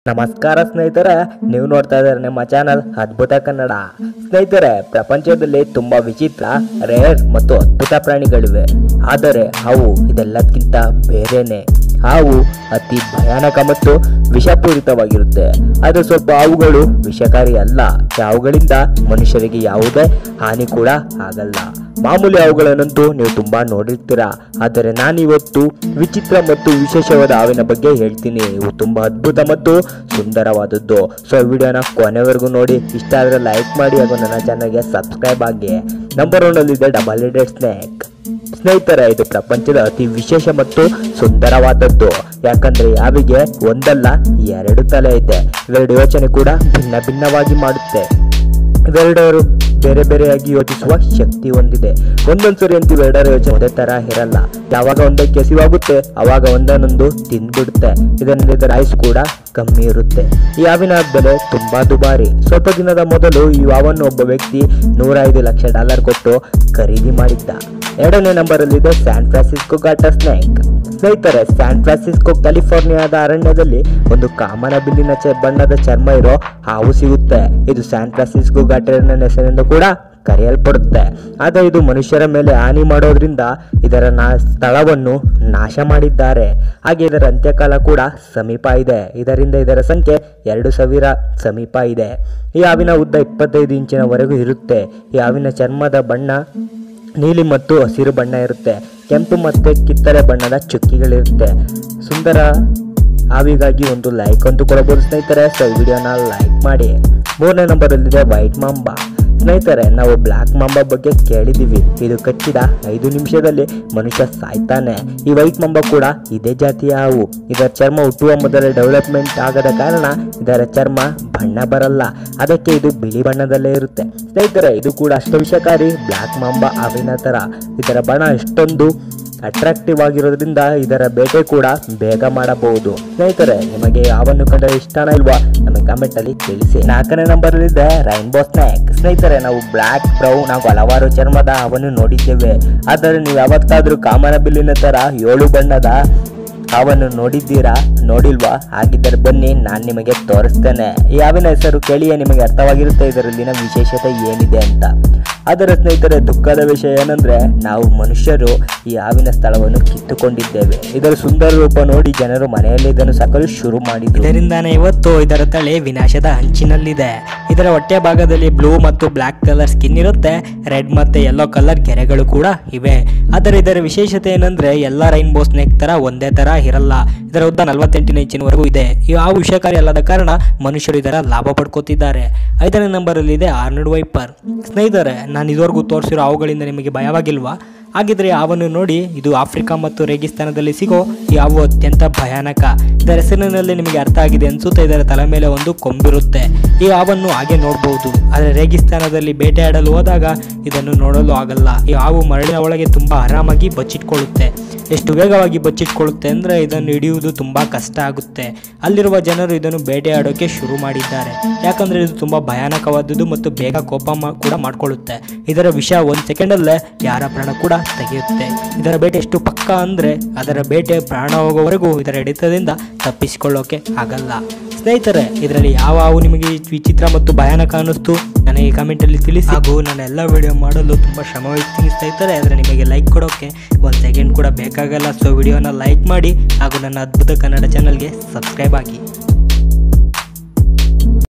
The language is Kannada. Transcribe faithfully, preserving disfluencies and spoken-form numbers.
ನಮಸ್ಕಾರ ಸ್ನೇಹಿತರೆ, ನೀವು ನೋಡ್ತಾ ಇದ್ದಾರೆ ನಿಮ್ಮ ಚಾನಲ್ ಅದ್ಭುತ ಕನ್ನಡ. ಸ್ನೇಹಿತರೆ, ಪ್ರಪಂಚದಲ್ಲಿ ತುಂಬಾ ವಿಚಿತ್ರ, ರೇರ್ ಮತ್ತು ಅದ್ಭುತ ಪ್ರಾಣಿಗಳಿವೆ. ಆದರೆ ಅವು ಇದೆಲ್ಲಕ್ಕಿಂತ ಬೇರೆನೆ. ಹಾವು ಅತಿ ಭಯಾನಕ ಮತ್ತು ವಿಷಪೂರಿತವಾಗಿರುತ್ತೆ. ಆದರೆ ಸ್ವಲ್ಪ ಹಾವುಗಳು ವಿಷಕಾರಿ ಅಲ್ಲ. ಅವುಗಳಿಂದ ಮನುಷ್ಯರಿಗೆ ಯಾವುದೇ ಹಾನಿ ಕೂಡ ಆಗಲ್ಲ. ಮಾಮೂಲಿ ಹಾವುಗಳನ್ನಂತೂ ನೀವು ತುಂಬಾ ನೋಡಿರ್ತೀರಾ. ಆದರೆ ನಾನಿವತ್ತು ವಿಚಿತ್ರ ಮತ್ತು ವಿಶೇಷವಾದ ಹಾವಿನ ಬಗ್ಗೆ ಹೇಳ್ತೀನಿ. ಇವು ತುಂಬಾ ಅದ್ಭುತ ಮತ್ತು ಸುಂದರವಾದದ್ದು. ಸೊ ವಿಡಿಯೋನ ಕೊನೆವರೆಗೂ ನೋಡಿ. ಇಷ್ಟ ಆದರೆ ಲೈಕ್ ಮಾಡಿ ಹಾಗೂ ನನ್ನ ಚಾನಲ್ಗೆ ಸಬ್ಸ್ಕ್ರೈಬ್ ಆಗಿ. ನಂಬರ್ ಒನ್ ಅಲ್ಲಿ ಇದೆ ಡಬಲ್ ಹೆಡೆಡ್ ಸ್ನೇಕ್. ಸ್ನೇಹಿತರೆ, ಇದು ಪ್ರಪಂಚದ ಅತಿ ವಿಶೇಷ ಮತ್ತು ಸುಂದರವಾದದ್ದು. ಯಾಕಂದ್ರೆ ಯಾವಿಗೆ ಒಂದಲ್ಲ ಎರಡು ತಲೆ ಇದೆ. ಇವೆರಡು ಯೋಚನೆ ಕೂಡ ಭಿನ್ನ ಭಿನ್ನವಾಗಿ ಮಾಡುತ್ತೆ. ಇವೆರಡರು ಬೇರೆ ಬೇರೆಯಾಗಿ ಯೋಚಿಸುವ ಶಕ್ತಿ ಹೊಂದಿದೆ. ಒಂದೊಂದ್ಸರಿ ಅಂತೂ ಇವೆರಡರ ಯೋಚನೆ ಒಂದೇ ತರ ಇರಲ್ಲ. ಯಾವಾಗ ಒಂದಕ್ಕೆ ಹಸಿವಾಗುತ್ತೆ ಅವಾಗ ಒಂದನ್ನೊಂದು ತಿಂದ್ಬಿಡುತ್ತೆ. ಇದರಿಂದ ಇದರ ಆಯುಸ್ ಕೂಡ ಕಮ್ಮಿ ಇರುತ್ತೆ. ಈ ಹಾವಿನ ಬೆಲೆ ತುಂಬಾ ದುಬಾರಿ. ಸ್ವಲ್ಪ ದಿನದ ಮೊದಲು ಈ ಹಾವನ್ನು ಒಬ್ಬ ವ್ಯಕ್ತಿ ನೂರ ಐದು ಲಕ್ಷ ಡಾಲರ್ ಕೊಟ್ಟು ಖರೀದಿ ಮಾಡಿದ್ದ. ಎರಡನೇ ನಂಬರ್ ಅಲ್ಲಿ ಇದೆ ಸ್ಯಾನ್ ಫ್ರಾನ್ಸಿಸ್ಕೋ ಗಾಟರ್ ಸ್ನೇಕ್. ಸ್ನೇಹಿತರೆ, ಸ್ಯಾನ್ ಫ್ರಾನ್ಸಿಸ್ಕೋ ಕ್ಯಾಲಿಫೋರ್ನಿಯಾದ ಅರಣ್ಯದಲ್ಲಿ ಒಂದು ಕಾಮನ ಬಿಲ್ಲಿನ ಬಣ್ಣದ ಚರ್ಮ ಇರೋ ಹಾವು ಸಿಗುತ್ತೆ. ಇದು ಸ್ಯಾನ್ ಫ್ರಾನ್ಸಿಸ್ಕೋ ಗಾಟರ್ ಹೆಸರಿನಿಂದ ಕೂಡ ಕರೆಯಲ್ಪಡುತ್ತೆ. ಆದರೆ ಇದು ಮನುಷ್ಯರ ಮೇಲೆ ಹಾನಿ ಮಾಡೋದ್ರಿಂದ ಇದರ ನಾ ಸ್ಥಳವನ್ನು ನಾಶ ಮಾಡಿದ್ದಾರೆ. ಹಾಗೆ ಇದರ ಅಂತ್ಯಕಾಲ ಕೂಡ ಸಮೀಪ ಇದೆ. ಇದರಿಂದ ಇದರ ಸಂಖ್ಯೆ ಎರಡು ಸಾವಿರ ಸಮೀಪ ಇದೆ. ಈ ಹಾವಿನ ಉದ್ದ ಇಪ್ಪತ್ತೈದು ಇಂಚಿನವರೆಗೂ ಇರುತ್ತೆ. ಈ ಹಾವಿನ ಚರ್ಮದ ಬಣ್ಣ ನೀಲಿ ಮತ್ತು ಹಸಿರು ಬಣ್ಣ ಇರುತ್ತೆ. ಕೆಂಪು ಮತ್ತು ಕಿತ್ತಳೆ ಬಣ್ಣದ ಚುಕ್ಕಿಗಳಿರುತ್ತೆ. ಸುಂದರ ಹಾವಿಗಾಗಿ ಒಂದು ಲೈಕ್ ಅಂತೂ ಕೊಡಬಹುದು ಸ್ನೇಹಿತರೆ. ಸೊ ವಿಡಿಯೋನ ಲೈಕ್ ಮಾಡಿ. ಮೂರನೇ ನಂಬರ್ ಅಲ್ಲಿದೆ ವೈಟ್ ಮಾಂಬಾ. ಸ್ನೇಹಿತರೆ, ನಾವು ಬ್ಲ್ಯಾಕ್ ಮಾಂಬಾ ಬಗ್ಗೆ ಕೇಳಿದ್ದೀವಿ. ಇದು ಕಚ್ಚಿದ ಐದು ನಿಮಿಷದಲ್ಲಿ ಮನುಷ್ಯ ಸಾಯ್ತಾನೆ. ಈ ವೈಟ್ ಮಾಂಬಾ ಕೂಡ ಇದೇ ಜಾತಿಯ ಹಾವು. ಇದರ ಚರ್ಮ ಹುಟ್ಟುವ ಮೊದಲೇ ಡೆವಲಪ್ಮೆಂಟ್ ಆಗದ ಕಾರಣ ಇದರ ಚರ್ಮ ಬಣ್ಣ ಬರಲ್ಲ. ಅದಕ್ಕೆ ಇದು ಬಿಳಿ ಬಣ್ಣದಲ್ಲೇ ಇರುತ್ತೆ. ಸ್ನೇಹಿತರೆ, ಇದು ಕೂಡ ಅಷ್ಟು ವಿಷಕಾರಿ ಬ್ಲ್ಯಾಕ್ ಮಾಂಬಾ ಹಾವಿನ ತರ. ಇದರ ಬಣ್ಣ ಎಷ್ಟೊಂದು ಅಟ್ರಾಕ್ಟಿವ್ ಆಗಿರೋದ್ರಿಂದ ಇದರ ಬೇಟೆ ಕೂಡ ಬೇಗ ಮಾಡಬಹುದು. ಸ್ನೇಹಿತರೆ, ನಿಮಗೆ ಯಾವನ್ನು ಕಂಡ್ರೆ ಇಷ್ಟನಾ ಇಲ್ವಾ ನಮಗೆ ಕಾಮೆಂಟ್ ಅಲ್ಲಿ ತಿಳಿಸಿ. ನಾಲ್ಕನೇ ನಂಬರ್ ಇದೆ ರೈನ್ಬೋ ಸ್ನೇಕ್. ಸ್ನೇಹಿತರೆ, ನಾವು ಬ್ಲ್ಯಾಕ್, ಬ್ರೌನ್ ಹಾಗೂ ಹಲವಾರು ಚರ್ಮದ ಹಾವನ್ನು ನೋಡಿದ್ದೇವೆ. ಆದರೆ ನೀವು ಯಾವತ್ತಾದ್ರೂ ಕಾಮನ ಬಿಲ್ಲಿನ ತರ ಏಳು ಬಣ್ಣದ ಹಾವನ್ನು ನೋಡಿದ್ದೀರಾ? ನೋಡಿಲ್ವಾ? ಹಾಗಿದ್ದರೆ ಬನ್ನಿ, ನಾನು ನಿಮಗೆ ತೋರಿಸ್ತೇನೆ. ಈ ಹಾವಿನ ಹೆಸರು ಕೇಳಿಯೇ ನಿಮಗೆ ಅರ್ಥವಾಗಿರುತ್ತೆ ಇದರಲ್ಲಿನ ವಿಶೇಷತೆ ಏನಿದೆ ಅಂತ. ಆದರೆ ಸ್ನೇಹಿತರೆ, ದುಃಖದ ವಿಷಯ ಏನಂದ್ರೆ ನಾವು ಮನುಷ್ಯರು ಈ ಹಾವಿನ ಸ್ಥಳವನ್ನು ಕಿತ್ತುಕೊಂಡಿದ್ದೇವೆ. ಇದರ ಸುಂದರ ರೂಪ ನೋಡಿ ಜನರು ಮನೆಯಲ್ಲಿ ಇದನ್ನು ಸಾಕಲು ಶುರು ಮಾಡಿದ್ರು. ಇದರಿಂದಾನೇ ಇವತ್ತು ಇದರ ತಲೆ ವಿನಾಶದ ಅಂಚಿನಲ್ಲಿದೆ. ಇದರ ಹೊಟ್ಟೆ ಭಾಗದಲ್ಲಿ ಬ್ಲೂ ಮತ್ತು ಬ್ಲ್ಯಾಕ್ ಕಲರ್ ಸ್ಕಿನ್ ಇರುತ್ತೆ. ರೆಡ್ ಮತ್ತು ಯೆಲ್ಲೋ ಕಲರ್ ಗೆರೆಗಳು ಕೂಡ ಇವೆ. ಆದರೆ ಇದರ ವಿಶೇಷತೆ ಏನಂದ್ರೆ ಎಲ್ಲ ರೈನ್ಬೋ ಸ್ನೇಕ್ ತರ ಒಂದೇ ತರ ಇರಲ್ಲ. ಇದರ ಉದ್ದ ನಲವತ್ತೆಂಟು ಇಂಚಿನವರೆಗೂ ಇದೆ. ಈ ಹಾವು ವಿಷಕಾರಿ ಅಲ್ಲದ ಕಾರಣ ಮನುಷ್ಯರು ಇದರ ಲಾಭ ಪಡ್ಕೋತಿದ್ದಾರೆ. ಐದನೇ ನಂಬರ್ ಅಲ್ಲಿ ಇದೆ ಆರ್ನಡ್ ವೈಪರ್. ಸ್ನೇಹಿತರೆ, ನಾನು ಇದುವರೆಗೂ ತೋರಿಸಿರೋ ಹಾವುಗಳಿಂದ ನಿಮಗೆ ಭಯವಾಗಿಲ್ವಾ? ಹಾಗಿದ್ರೆ ಹಾವನ್ನು ನೋಡಿ. ಇದು ಆಫ್ರಿಕಾ ಮತ್ತು ರೇಗಿಸ್ತಾನದಲ್ಲಿ ಸಿಗೋ ಈ ಹಾವು ಅತ್ಯಂತ ಭಯಾನಕ. ಇದರ ಹೆಸರಿನಲ್ಲಿ ನಿಮಗೆ ಅರ್ಥ ಆಗಿದೆ ಅನ್ಸುತ್ತೆ. ಇದರ ತಲೆ ಮೇಲೆ ಒಂದು ಕೊಂಬಿರುತ್ತೆ. ಈ ಹಾವನ್ನು ಹಾಗೆ ನೋಡಬಹುದು. ಆದರೆ ರೇಗಿಸ್ತಾನದಲ್ಲಿ ಬೇಟೆಯಾಡಲು ಹೋದಾಗ ಇದನ್ನು ನೋಡಲು ಆಗಲ್ಲ. ಈ ಹಾವು ಮರಳಿನ ಒಳಗೆ ತುಂಬಾ ಆರಾಮಾಗಿ ಬಚ್ಚಿಟ್ಕೊಳ್ಳುತ್ತೆ. ಎಷ್ಟು ವೇಗವಾಗಿ ಬಚ್ಚಿಟ್ಕೊಳ್ಳುತ್ತೆ ಅಂದರೆ ಇದನ್ನು ಹಿಡಿಯುವುದು ತುಂಬ ಕಷ್ಟ ಆಗುತ್ತೆ. ಅಲ್ಲಿರುವ ಜನರು ಇದನ್ನು ಬೇಟೆಯಾಡೋಕೆ ಶುರು ಮಾಡಿದ್ದಾರೆ. ಯಾಕಂದರೆ ಇದು ತುಂಬ ಭಯಾನಕವಾದದ್ದು ಮತ್ತು ಬೇಗ ಕೋಪ ಕೂಡ ಮಾಡಿಕೊಳ್ಳುತ್ತೆ. ಇದರ ವಿಷ ಒಂದು ಸೆಕೆಂಡಲ್ಲೇ ಯಾರ ಪ್ರಾಣ ಕೂಡ ತೆಗೆಯುತ್ತೆ. ಇದರ ಬೇಟೆ ಎಷ್ಟು ಪಕ್ಕ ಅಂದರೆ ಅದರ ಬೇಟೆ ಪ್ರಾಣ ಹೋಗೋವರೆಗೂ ಇದರ ಹಿಡಿತದಿಂದ ತಪ್ಪಿಸಿಕೊಳ್ಳೋಕೆ ಆಗಲ್ಲ. ಸ್ನೇಹಿತರೆ, ಇದರಲ್ಲಿ ಯಾವ ಹಾವು ನಿಮಗೆ ವಿಚಿತ್ರ ಮತ್ತು ಭಯಾನಕ ಅನ್ನಿಸ್ತು ನನಗೆ ಕಾಮೆಂಟಲ್ಲಿ ತಿಳಿಸಿ. ಹಾಗೂ ನಾನು ಎಲ್ಲ ವಿಡಿಯೋ ಮಾಡಲು ತುಂಬ ಶ್ರಮ ವಹಿಸ್ತೀನಿ ಸ್ನೇಹಿತರೆ. ಆದರೆ ನಿಮಗೆ ಲೈಕ್ ಕೊಡೋಕ್ಕೆ ಒಂದು ಸೆಕೆಂಡ್ ಕೂಡ ಬೇಕಾಗಲ್ಲ. ಸೊ ವಿಡಿಯೋನ ಲೈಕ್ ಮಾಡಿ ಹಾಗೂ ನನ್ನ ಅದ್ಭುತ ಕನ್ನಡ ಚಾನಲ್ಗೆ ಸಬ್ಸ್ಕ್ರೈಬ್ ಆಗಿ.